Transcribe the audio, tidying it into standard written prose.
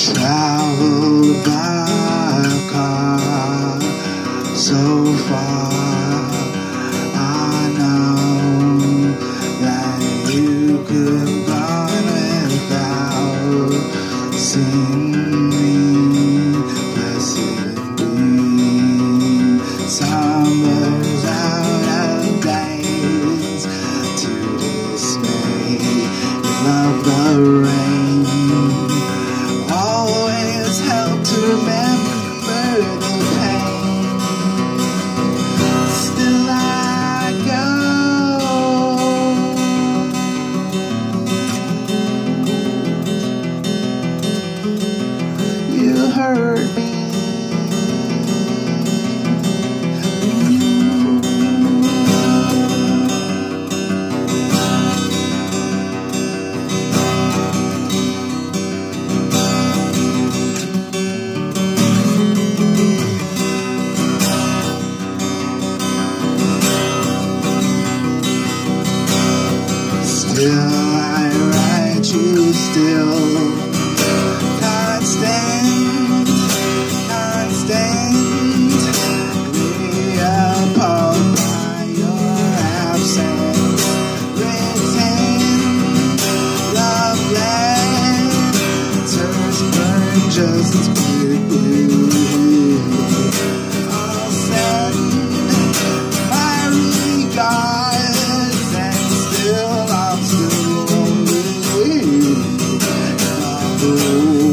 Traveled by car so far. I know that you could have gone without seeing me. Blessed be summers out of days to dismay. You love the rain. Always help to remember the pain. Still I go. You hurt me. Still I write you still. Constant, reappalled by your absence. Written love letters burn just as quickly. I'll send my regards and still I'm still lonely.